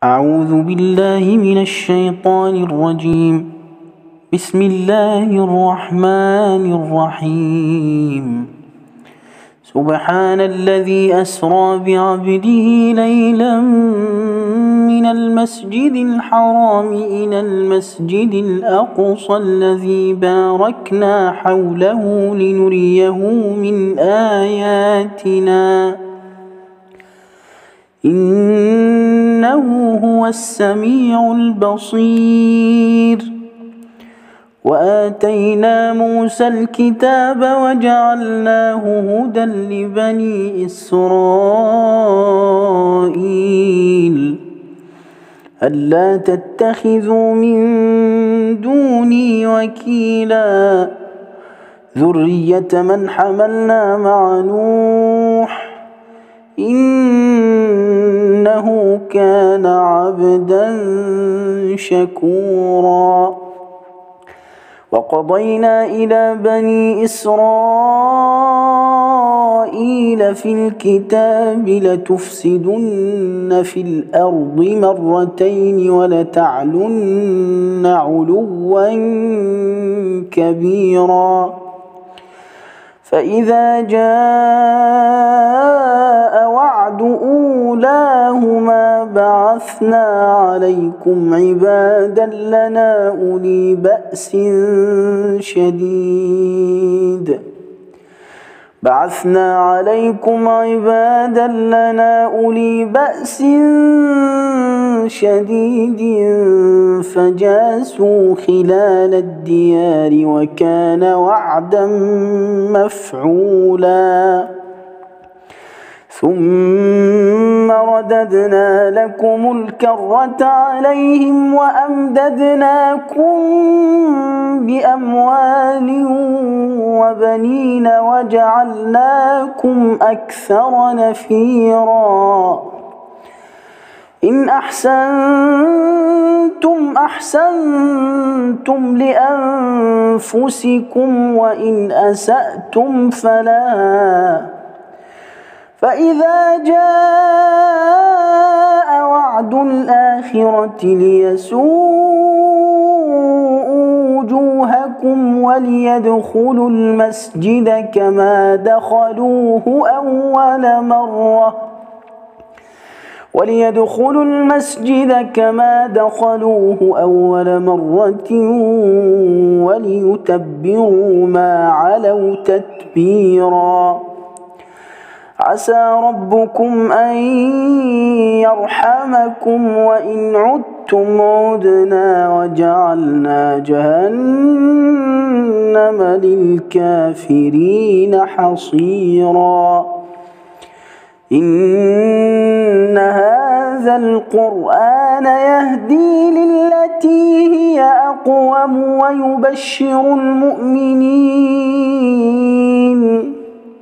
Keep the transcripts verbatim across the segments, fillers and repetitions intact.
أعوذ بالله من الشيطان الرجيم. بسم الله الرحمن الرحيم. سبحان الذي أسرى بعبده ليلا من المسجد الحرام إلى المسجد الأقصى الذي باركنا حوله لنريه من آياتنا إنه هو السميع البصير. وآتينا موسى الكتاب وجعلناه هدى لبني إسرائيل ألا تتخذوا من دوني وكيلا ذرية من حملنا مع نوح إنه كان عبدا شكورا. وقضينا إلى بني إسرائيل في الكتاب لتفسدن في الأرض مرتين ولتعلن علوا كبيرا. فإذا جاء وعد أولاهما بعثنا عليكم عبادا لنا أولي بأس شديد بعثنا عليكم عبادا لنا أولي بأس شديد فجاسوا خلال الديار وكان وعدا مفعولا. ثم رددنا لكم الكرة عليهم وأمددناكم بأموال وبنين وجعلناكم أكثر نفيرا. إن أحسنتم أحسنتم لأنفسكم وإن أسأتم فلها. فإذا جاء وعد الآخرة ليسوءوا وجوهكم وليدخلوا المسجد كما دخلوه أول مرة وليدخلوا المسجد كما دخلوه أول مرة وليتبروا ما علوا تتبيرا. عسى ربكم أن يرحمكم وإن عدتم عدنا وجعلنا جهنم للكافرين حصيرا. إن هذا القرآن يهدي للتي هي أقوم ويبشر المؤمنين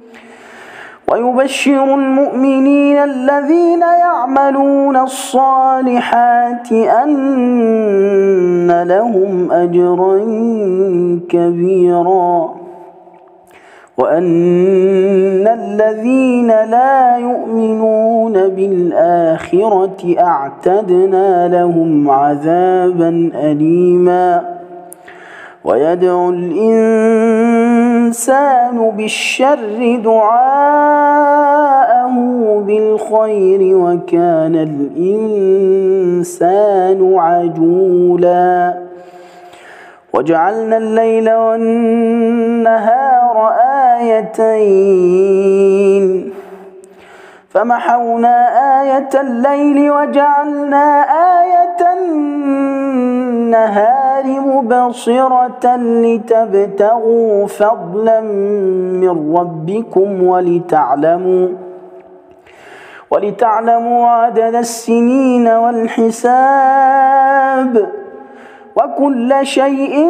ويبشر المؤمنين الذين يعملون الصالحات أن لهم أجرا كبيرا وأن الذين لا يؤمنون بالآخرة أعتدنا لهم عذابا أليما. ويدعو الإنسان بالشر دعاءه بالخير وكان الإنسان عجولا. وجعلنا الليل والنهار آيتين فمحونا آية الليل وجعلنا آية النهار مبصرة لتبتغوا فضلا من ربكم ولتعلموا ولتعلموا عدد السنين والحساب وكل شيء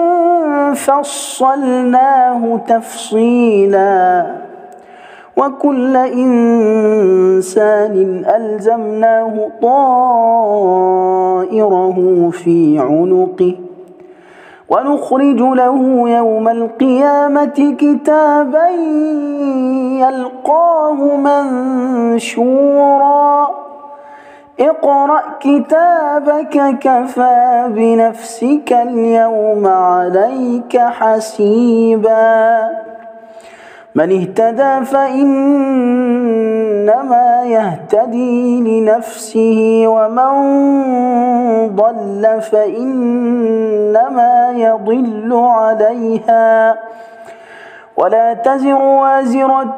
فصلناه تفصيلا. وكل إنسان ألزمناه طائره في عنقه ونخرج له يوم القيامة كتابا يلقاه منشورا اقرأ كتابك كفى بنفسك اليوم عليك حسيبا من اهتدى فإنما يهتدي لنفسه ومن ضل فإنما يضل عليها ولا تزر وازرة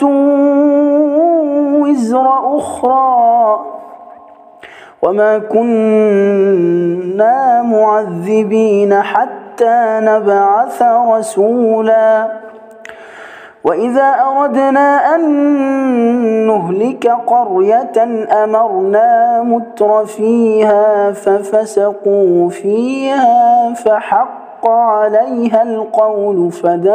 وزر أخرى وما كنا معذبين حتى نبعث رسولا وإذا أردنا أن نهلك قرية أمرنا متر فيها ففسقوا فيها فحق عليها القول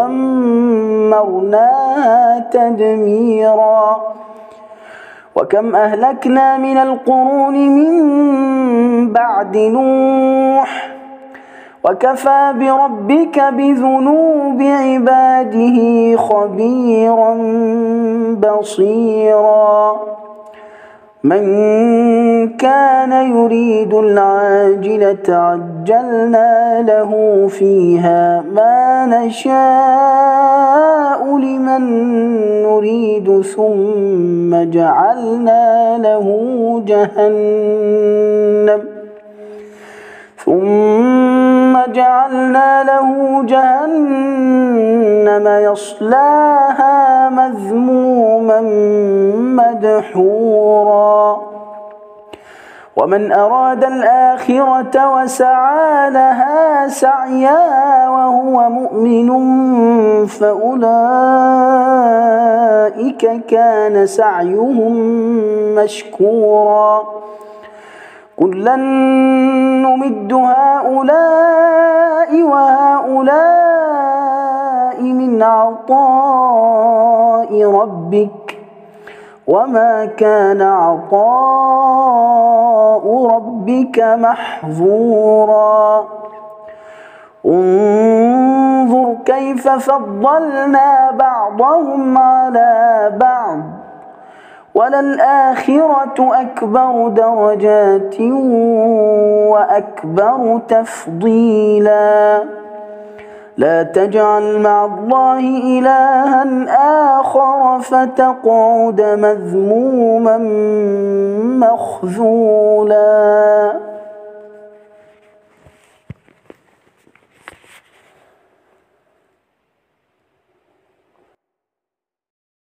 فدمرناها تدميرا وكم أهلكنا من القرون من بعد نوح وكفى بربك بذنوب عباده خبيرا بصيرا من كان يريد العاجلة عجلنا له فيها ما نشاء لمن نريد ثم جعلنا له جهنم ثم جعلنا له جهنم يصلاها مذموما مدحورا ومن أراد الآخرة وسعى لها سعيها وهو مؤمن فأولئك كان سعيهم مشكورا كلا نمد هؤلاء وهؤلاء من عطاء ربك وما كان عطاء ربك محظورا انظر كيف فضلنا بعضهم على بعض وللآخرة أكبر درجات وأكبر تفضيلا لا تجعل مع الله إلها آخر فتقعد مذموما مخذولا.